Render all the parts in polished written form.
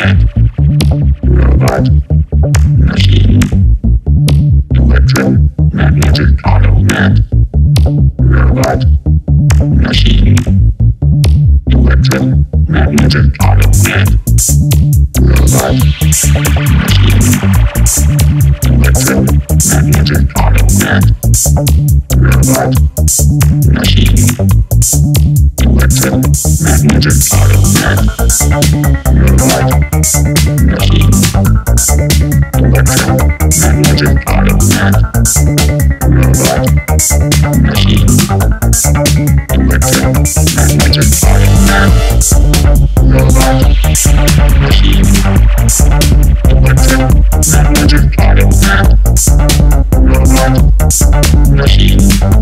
automat, robot, machine, electromagnetic automat, robot, machine, electromagnetic automat, robot, machine, electromagnetic automat, robot, machine, electromagnetic automat, robot, machine, electromagnetic automat, robot, machine, electromagnetic automat, robot, machine, electromagnetic automat, robot, machine,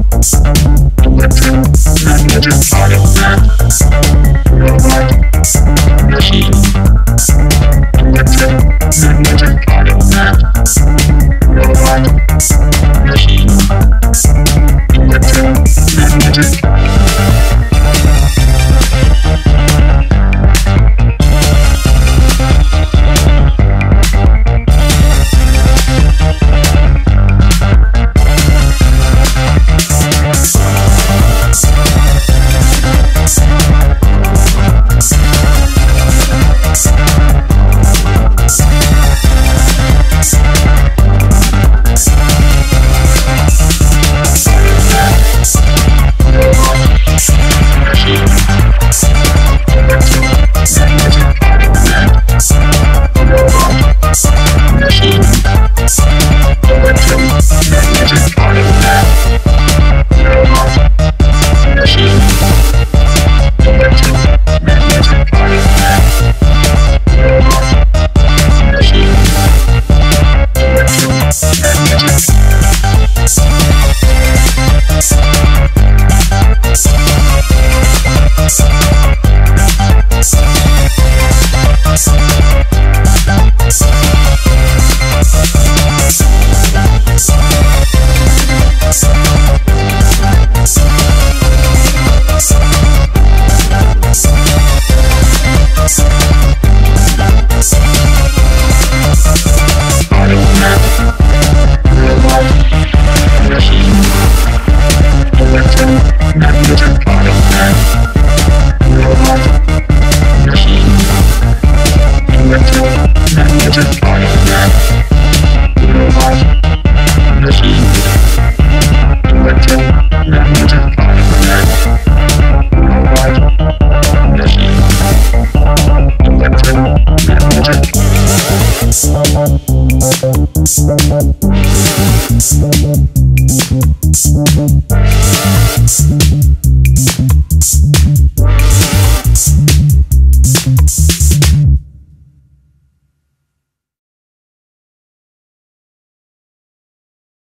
electromagnetic automat, robot, machine, electromagnetic automat, robot, machine, electromagnetic. Thank you.